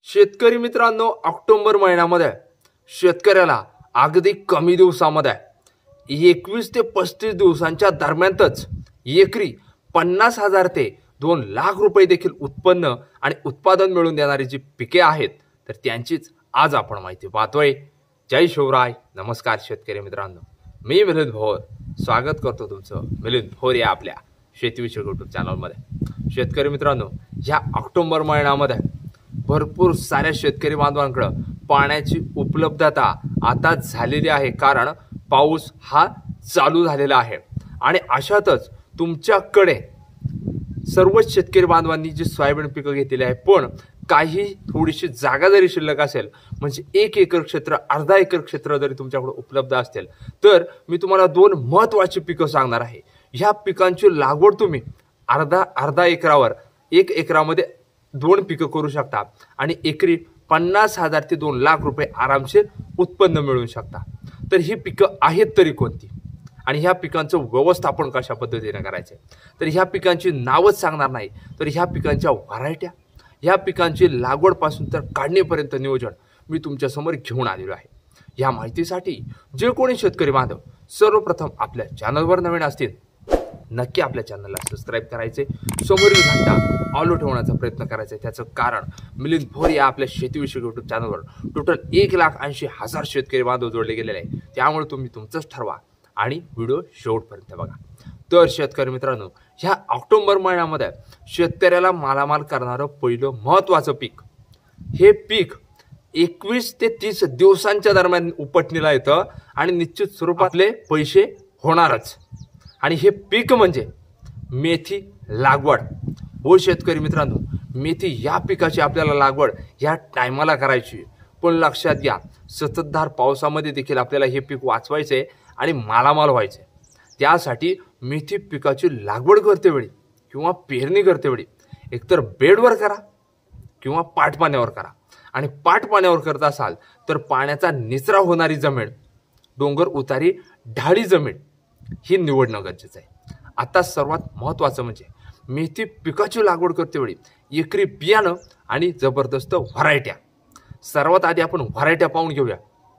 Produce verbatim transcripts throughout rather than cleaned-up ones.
शेतकरी मित्रांनो, ऑक्टोबर महिन्यामध्ये शेतकऱ्याला अगदी कमी दिवसामध्ये एकवीस ते पस्तीस दिवसांच्या दरम्यानच एकरी पन्नास हजार ते दोन लाख रुपये देखील उत्पन्न आणि उत्पादन मिळवून देणारी जी पिके आहेत तर त्यांचीच आज आपण माहिती पाहतोय। जय शिवराय, नमस्कार शेतकरी मित्रांनो, मी मिलिंद भोर स्वागत करतो तुमचं मिलिंद भोर या आपल्या शेतीविषयक यूट्यूब चॅनलमध्ये। शेतकरी मित्रांनो, या ऑक्टोबर महिन्यामध्ये भरपूर साऱ्या शेतकरी बांधवांकडे पाण्याची उपलब्धता आता झालेली आहे, कारण पाऊस हा चालू झालेला आहे आणि अशातच तुमच्याकडे सर्वच शेतकरी बांधवांनी जी सोयाबीन पिकं घेतलेली आहे, पण काही थोडीशी जागा जरी शिल्लक असेल, म्हणजे एक एकर क्षेत्र अर्धा एकर क्षेत्र जरी तुमच्याकडे उपलब्ध असतील, तर मी तुम्हाला दोन महत्त्वाची पिकं सांगणार आहे। ह्या पिकांची लागवड तुम्ही अर्धा अर्धा एकरावर एक एकरामध्ये दोन पिकं करू शकता आणि एकरी पन्नास हजार ते दोन लाख रुपये आरामशीर उत्पन्न मिळवू शकता। तर ही पिकं आहेत तरी कोणती आणि ह्या पिकांचं व्यवस्थापन कशा पद्धतीने करायचे, तर ह्या पिकांची नावच सांगणार नाही, तर ह्या पिकांच्या व्हरायट्या, ह्या पिकांची लागवडपासून तर काढणीपर्यंत नियोजन मी तुमच्या समोर घेऊन आलेलो आहे। या माहितीसाठी जे कोणी शेतकरी बांधव सर्वप्रथम आपल्या चॅनलवर नवीन असतील, नक्की आपल्या चॅनलला सबस्क्राइब करायचे, समोरील घंटा ऑल ठेवण्याचा प्रयत्न करायचा। त्याचं कारण मिलिंद भोर या आपल्या शेतीविषयक यूट्यूब चॅनलवर टोटल एक लाख ऐंशी हजार शेतकरी बांधव जोडले गेलेले आहे, त्यामुळे तुम्ही तुमचंच ठरवा आणि व्हिडिओ शेवटपर्यंत बघा। तर शेतकरी मित्रांनो, ह्या ऑक्टोबर महिन्यामध्ये शेतकऱ्याला मालामाल करणारं पहिलं महत्त्वाचं पीक, हे पीक एकवीस ते तीस दिवसांच्या दरम्यान उपटणीला येतं आणि निश्चित स्वरूपातले पैसे होणारच, आणि हे पीक म्हणजे मेथी लागवड। हो शेतकरी मित्रांनो, मेथी या पिकाची आपल्याला लागवड या टायमाला करायची, पण लक्षात घ्या सततधार पावसामध्ये देखील आपल्याला हे पीक वाचवायचे आणि मालामाल व्हायचे। त्यासाठी मेथी पिकाची लागवड करते वेळी किंवा पेरणी करते वेळी एकतर बेडवर करा किंवा पाटपाण्यावर करा, आणि पाटपाण्यावर करत असाल तर पाण्याचा निचरा होणारी जमीन, डोंगर उतारी ढाळी जमीन ही निवडणं गरजेचं आहे। आता सर्वात महत्त्वाचं म्हणजे मेथी पिकाची लागवड करते वेळी एकरी बियाणं आणि जबरदस्त व्हरायट्या। सर्वात आधी आपण व्हरायट्या पाहून घेऊया।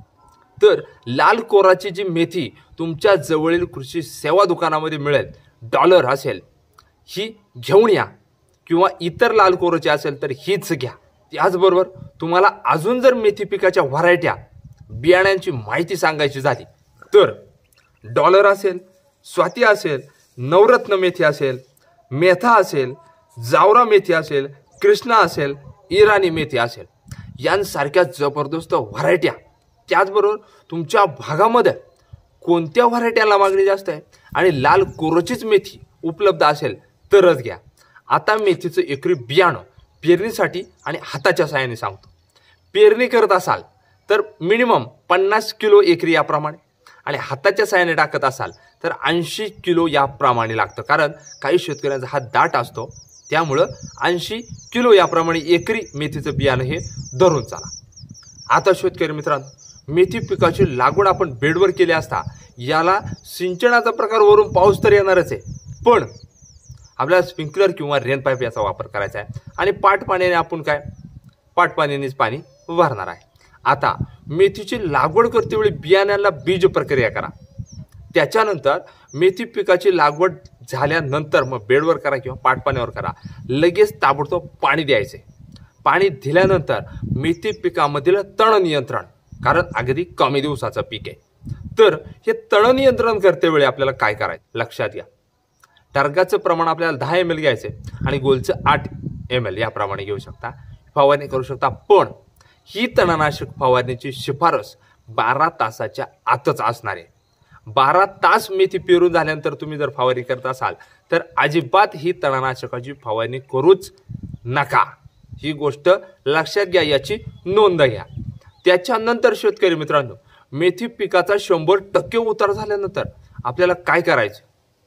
तर लाल कोराची जी मेथी तुमच्या जवळील कृषी सेवा दुकानामध्ये मिळेल, डॉलर असेल ही घेऊन या, किंवा इतर लाल कोराची असेल तर हीच घ्या। त्याचबरोबर तुम्हाला अजून जर मेथी पिकाच्या व्हरायट्या बियाण्यांची माहिती सांगायची झाली तर डॉलर असेल, स्वाती असेल, नवरत्न मेथी असेल, मेथा असेल, जावरा मेथी असेल, कृष्णा असेल, इराणी मेथी असेल, यांसारख्या जबरदस्त व्हरायट्या। त्याचबरोबर तुमच्या भागामध्ये कोणत्या व्हरायट्याला मागणी जास्त आहे आणि लाल कोरोचीच मेथी उपलब्ध असेल तरच घ्या। आता मेथीचं एकरी बियाणं पेरणीसाठी आणि हाताच्या साहाय्याने सांगतो। पेरणी करत असाल तर मिनिमम पन्नास किलो एकरी याप्रमाणे, आणि हाताच्या साहाय्याने टाकत असाल तर ऐंशी किलो याप्रमाणे लागतं, कारण काही शेतकऱ्यांचा हात दाट असतो, त्यामुळं ऐंशी किलो याप्रमाणे एकरी मेथीचं बियाणं हे धरून चाला। आता शेतकरी मित्रांनो, मेथी पिकाची लागवड आपण बेडवर केली असता याला सिंचनाचा प्रकार वरून पाऊस तर येणारच आहे, पण आपल्याला स्प्रिंकलर किंवा रेन पाईप याचा वापर करायचा आहे, आणि पाटपाण्याने आपण काय पाटपाण्यानेच पाणी भरणार आहे। आता मेथीची लागवड करते वेळी बियाण्याला बीज प्रक्रिया करा, त्याच्यानंतर मेथी पिकाची लागवड झाल्यानंतर मग बेडवर करा किंवा पाटपाण्यावर करा, लगेच ताबडतोब पाणी द्यायचे। पाणी दिल्यानंतर मेथी पिकामधील तण नियंत्रण, कारण अगदी कमी दिवसाचं पीक आहे, तर हे तण नियंत्रण करते वेळी आपल्याला काय करायचं लक्षात घ्या। टर्गाचं प्रमाण आपल्याला दहा एम एल घ्यायचे आणि गोलचं आठ एम एल याप्रमाणे घेऊ शकता, फवारणी करू शकता, पण ही तणनाशक फवारणीची शिफारस बारा तासाच्या आतच असणार आहे। बारा तास मेथी पेरून झाल्यानंतर तुम्ही जर फवारणी करत असाल तर अजिबात ही तणनाशकाची फवारणी करूच नका, ही गोष्ट लक्षात घ्या, याची नोंद घ्या। त्याच्यानंतर शेतकरी मित्रांनो, मेथी पिकाचा शंभर टक्के उतार झाल्यानंतर आपल्याला काय करायचं,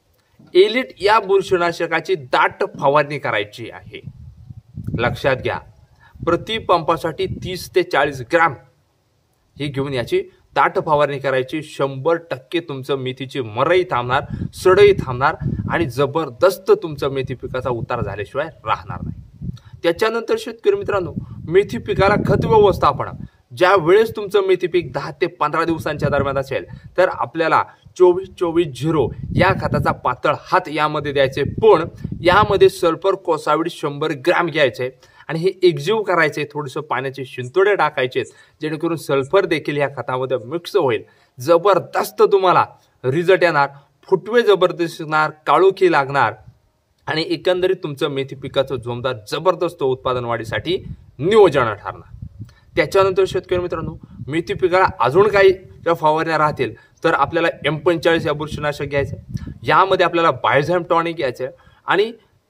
एलिट या बुरशीनाशकाची दाट फवारणी करायची आहे। लक्षात घ्या, प्रति पंपासाठी तीस ते चाळीस ग्राम ही घेऊन याची दाट फवारणी करायची। शंभर टक्के तुमचं मेथीची मरई थांबणार, सडई थांबणार आणि जबरदस्त तुमचं मेथी पिकाचा उतार झाल्याशिवाय राहणार नाही। त्याच्यानंतर शेतकरी मित्रांनो, मेथी पिकाला खत व्यवस्थापन. ज्या वेळेस तुमचं मेथी पीक दहा ते पंधरा दिवसांच्या दरम्यान असेल तर आपल्याला चोवीस चोवीस झिरो या खताचा पातळ हात यामध्ये द्यायचे. पण यामध्ये सल्फर कोसावीड शंभर ग्रॅम घ्यायचे आणि हे एकजीव करायचे. थोडंसं पाण्याचे शिंतोडे टाकायचे जेणेकरून सल्फर देखील या खतामध्ये मिक्स होईल. जबरदस्त तुम्हाला रिझल्ट येणार, फुटवे जबरदस्त येणार, काळोखी लागणार आणि एकंदरीत तुमचं मेथी पिकाचं जोमदार जबरदस्त उत्पादन वाढीसाठी नियोजन ठरणार. त्याच्यानंतर शेतकरी मित्रांनो, मेथी पिकाला अजून काही ज्या फवारण्या राहतील तर आपल्याला एम पंचेचाळीस या बुरशीनाशक घ्यायचं. यामध्ये आपल्याला बायोझाइम टॉनिक घ्यायचं आणि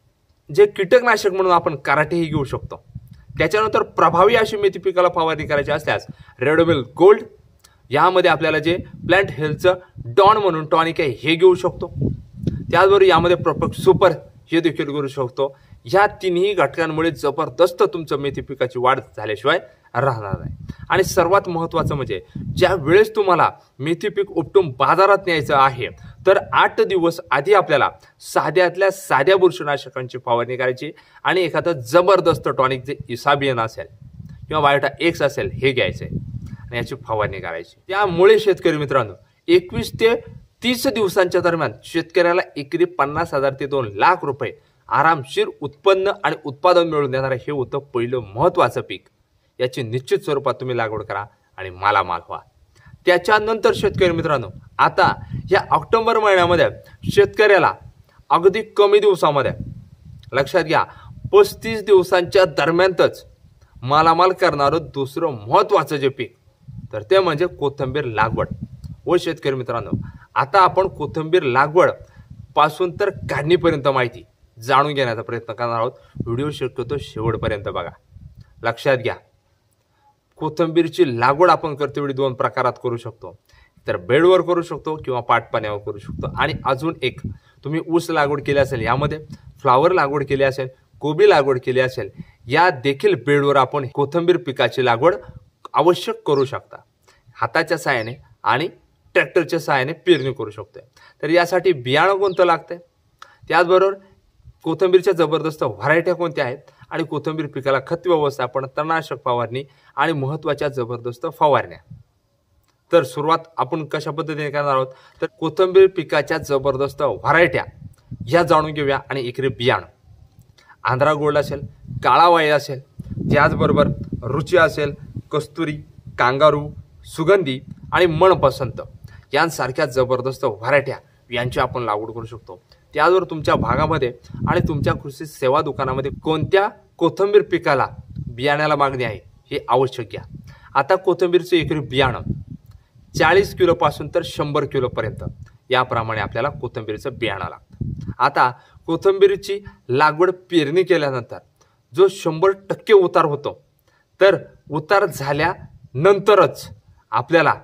जे कीटकनाशक म्हणून आपण कराटेही घेऊ शकतो. त्याच्यानंतर प्रभावी अशी मेथी पिकाला फवारणी करायची असल्यास रेडोमिल गोल्ड, यामध्ये आपल्याला जे प्लांट हेल्थचं डॉन म्हणून टॉनिक आहे हे घेऊ शकतो. त्याचबरोबर यामध्ये प्रोपक सुपर हे देखील करू शकतो. या तिन्ही घटकांमुळे जबरदस्त तुमचं मेथी पिकाची वाढ झाल्याशिवाय राहणार नाही. आणि सर्वात महत्त्वाचं म्हणजे ज्या वेळेस तुम्हाला मेथी पीक उपटून बाजारात न्यायचं आहे तर आठ दिवस आधी आपल्याला साध्यातल्या साध्या बुरशीनाशकांची फवारणी करायची आणि एखादं जबरदस्त टॉनिक जे इसाबियन असेल किंवा बायोटा एक्स असेल हे घ्यायचं आणि याची फवारणी करायची. त्यामुळे शेतकरी मित्रांनो, एकवीस ते तीस दिवसांच्या दरम्यान शेतकऱ्याला एकरी पन्नास हजार ते दोन लाख रुपये आरामशीर उत्पन्न आणि उत्पादन मिळवून देणारं हे होतं पहिलं महत्त्वाचं पीक. याची निश्चित स्वरूपात तुम्ही लागवड करा आणि मालामाल व्हा. त्याच्यानंतर शेतकरी मित्रांनो, आता या ऑक्टोबर महिन्यामध्ये शेतकऱ्याला अगदी कमी दिवसामध्ये, लक्षात घ्या, पस्तीस दिवसांच्या दरम्यानच मालामाल करणारं दुसरं महत्त्वाचं जे पीक तर ते म्हणजे कोथिंबीर लागवड. व शेतकरी मित्रांनो, आता आपण कोथिंबीर लागवड पासून तर काढणीपर्यंत माहिती जाणून घेण्याचा प्रयत्न करणार आहोत. व्हिडिओ शक्यतो शेवटपर्यंत बघा. लक्षात घ्या, कोथिंबीरची लागवड आपण करतेवेळी दोन प्रकारात करू शकतो. तर बेडवर करू शकतो किंवा पाटपाण्यावर करू शकतो. आणि अजून एक, तुम्ही ऊस लागवड केली असेल, यामध्ये फ्लावर लागवड केली असेल, कोबी लागवड केली असेल, या देखील बेडवर आपण कोथिंबीर पिकाची लागवड आवश्यक करू शकता. हाताच्या सहाय्याने आणि ट्रॅक्टरच्या सहाय्याने पेरणी करू शकतो. तर यासाठी बियाणं कोणतं लागतंय, त्याचबरोबर कोथिंबीरच्या जबरदस्त व्हरायट्या कोणत्या आहेत आणि कोथिंबीर पिकाला खत व्यवस्थापन, तणनाशक फवारणी आणि महत्त्वाच्या जबरदस्त फवारण्या. तर सुरुवात आपण कशा पद्धतीने करणार आहोत तर कोथिंबीर पिकाच्या जबरदस्त व्हरायट्या ह्या जाणून घेऊया. आणि एकरी बियाणं आंध्रा गोल्ड असेल, काळा वाई असेल, त्याचबरोबर रुची असेल, कस्तुरी, कांगारू, सुगंधी आणि मनपसंत यांसारख्या जबरदस्त व्हरायट्या यांची आपण लागवड करू शकतो. त्याचबरोबर तुमच्या भागामध्ये आणि तुमच्या कृषी सेवा दुकानामध्ये कोणत्या कोथिंबीर पिकाला बियाण्याला मागणी आहे हे आवश्यक घ्या. आता कोथिंबीरचं एकरी बियाणं चाळीस किलोपासून तर शंभर किलोपर्यंत याप्रमाणे आपल्याला कोथिंबीरचं बियाणं लागतं. आता कोथिंबीरची लागवड पेरणी केल्यानंतर जो शंभर टक्के उतार होतो तर उतार झाल्यानंतरच आपल्याला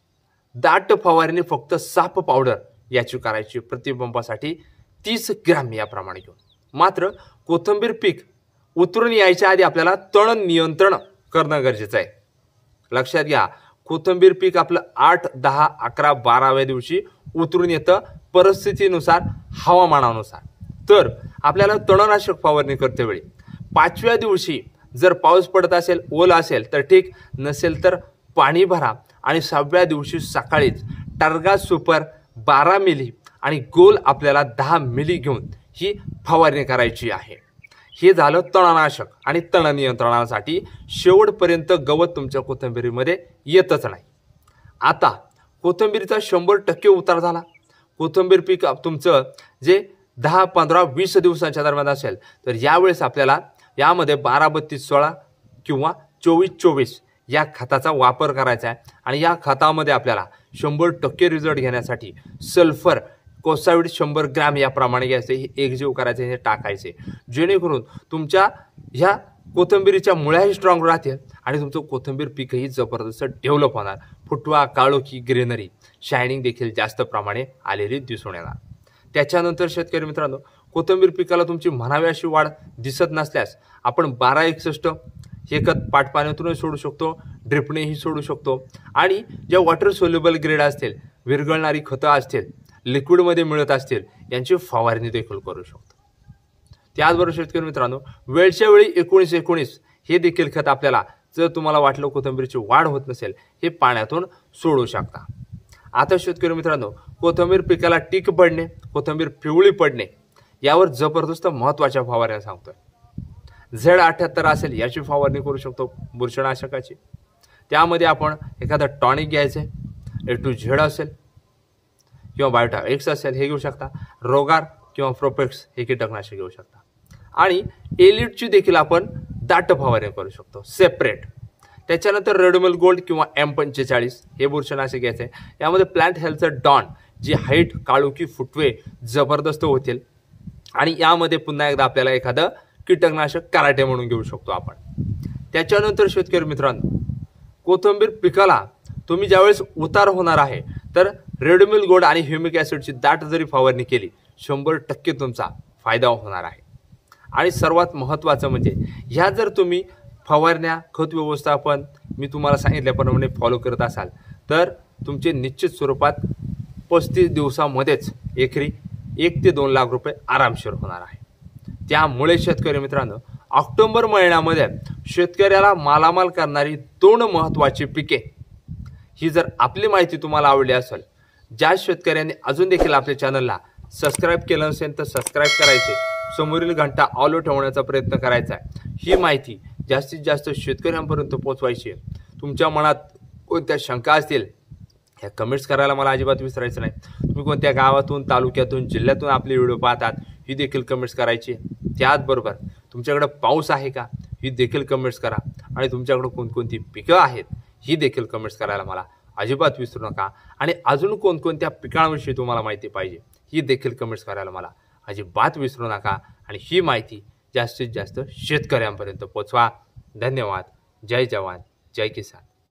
दाट फवारणी फक्त साप पावडर याची करायची प्रतिबंबासाठी तीस ग्रॅम याप्रमाणे घेऊन. मात्र कोथिंबीर पीक उतरून यायच्या आधी आपल्याला तण नियंत्रण करणं गरजेचं आहे. लक्षात घ्या, कोथिंबीर पीक आपलं आठ दहा अकरा बाराव्या दिवशी उतरून येतं परिस्थितीनुसार, हवामानानुसार. तर आपल्याला तणनाशक फवारणी करते वेळी पाचव्या दिवशी जर पाऊस पडत असेल, ओल असेल तर ठीक, नसेल तर पाणी भरा आणि सहाव्या दिवशी सकाळीच टार्गा सुपर बारा मिली आणि गोल आपल्याला दहा मिली घेऊन ही फवारणी करायची आहे. हे झालं तणनाशक आणि तण नियंत्रणासाठी. शेवटपर्यंत गवत तुमच्या कोथिंबीरीमध्ये येतच नाही. आता कोथिंबीरीचा शंभर टक्के उतार झाला. कोथिंबीर पीक तुमचं जे दहा पंधरा वीस दिवसांच्या दरम्यान असेल तर यावेळेस आपल्याला यामध्ये बारा बत्तीस सोळा किंवा चोवीस चोवीस या खताचा वापर करायचा आहे. आणि या खतामध्ये आपल्याला शंभर टक्के रिझल्ट घेण्यासाठी सल्फर कोसावीड शंभर ग्रॅम याप्रमाणे घ्यायचे, हे एकजीव करायचे, हे टाकायचे, जेणेकरून तुमच्या ह्या कोथिंबीरीच्या मुळ्याही स्ट्रॉंग राहतील आणि तुमचं कोथिंबीर पीकही जबरदस्त डेव्हलप होणार. फुटवा, काळोखी, ग्रीनरी, शायनिंग देखील जास्त प्रमाणे आलेली दिसून येणार. त्याच्यानंतर शेतकरी मित्रांनो, कोथिंबीर पिकाला तुमची म्हणावी अशी वाढ दिसत नसल्यास आपण बारा एकसष्ट हे खत पाटपाण्यातूनही सोडू शकतो, ड्रिपनेही सोडू शकतो. आणि ज्या वॉटर सोल्युबल ग्रेड असतील, विरघळणारी खतं असतील, लिक्विडमध्ये मिळत असतील, यांची फवारणी देखील करू शकतो. त्याचबरोबर शेतकरी मित्रांनो, वेळच्या वेळी एकोणीस एकोणीस हे देखील खत आपल्याला जर तुम्हाला वाटलं कोथिंबीरची वाढ होत नसेल हे पाण्यातून सोडू शकता। आता शेतकरी मित्रांनो, कोथिंबीर पिकाला टीक पडणे, कोथिंबीर पिवळी पडणे यावर जबरदस्त महत्त्वाच्या फवारण्या सांगतोय। झेड अठ्ठ्याहत्तर असेल याची फवारणी करू शकतो बुरशीनाशकाची। त्यामध्ये आपण एखादा टॉनिक घ्यायचं आहे, ए टू झेड असेल किंवा बायोटा एक्स असेल हे घेऊ शकता। रोगार किंवा प्रोपेक्स हे कीटकनाशक घेऊ शकता। आणि एलिटची देखील आपण दाट फवारणी करू शकतो सेपरेट। त्याच्यानंतर रेडोमिल गोल्ड किंवा एम पंचेचाळीस हे बुरशीनाशक घ्यायचं आहे। यामध्ये प्लांट हेल्थचं डॉन जी हाईट काळुकी फुटवे जबरदस्त होतील आणि यामध्ये पुन्हा एकदा आपल्याला एखादं कीटकनाशक कराटे म्हणून घेऊ शकतो आपण। त्याच्यानंतर शेतकरी मित्रांनो, कोथिंबीर पिकाला तुम्ही ज्यावेळेस उतार होणार आहे तर रेडोमिल गोल्ड आणि ह्युमिक ॲसिडची दाट जरी फवारणी केली शंभर टक्के तुमचा फायदा होणार आहे। आणि सर्वात महत्त्वाचं म्हणजे ह्या जर तुम्ही फवारण्या खत व्यवस्थापन मी तुम्हाला सांगितल्याप्रमाणे फॉलो करत असाल तर तुमचे निश्चित स्वरूपात पस्तीस दिवसामध्येच एकरी एक ते दोन लाख रुपये आरामशीर होणार आहे। त्यामुळे शेतकरी मित्रांनो, ऑक्टोबर महिन्यामध्ये शेतकऱ्याला मालामाल करणारी दोन महत्त्वाची पिके ही जर आपली माहिती तुम्हाला आवडली असेल, ज्या शेतकऱ्यांनी अजून देखील आपल्या चॅनलला सबस्क्राईब केलं नसेल तर सबस्क्राईब करायचे, समोरील घंटा ऑल ठेवण्याचा प्रयत्न करायचा आहे। ही माहिती जास्तीत जास्त शेतकऱ्यांपर्यंत पोहोचवायची आहे। तुमच्या मनात कोणत्या शंका असतील ह्या कमेंट्स करायला मला अजिबात विसरायचं नाही। तुम्ही कोणत्या गावातून, तालुक्यातून, जिल्ह्यातून आपले व्हिडिओ पाहतात ही देखील कमेंट्स करायची। त्याचबरोबर तुमच्याकडे पाऊस आहे का ही देखील कमेंट्स करा आणि तुमच्याकडे कोणकोणती पिकं आहेत ही देखील कमेंट्स करायला मला अजिबात विसरू नका। आणि अजून कोणकोणत्या पिकांविषयी तुम्हाला माहिती पाहिजे ही देखील कमेंट्स करायला मला अजिबात विसरू नका आणि ही माहिती जास्तीत जास्त शेतकऱ्यांपर्यंत पोहोचवा। धन्यवाद। जय जवान, जय किसान।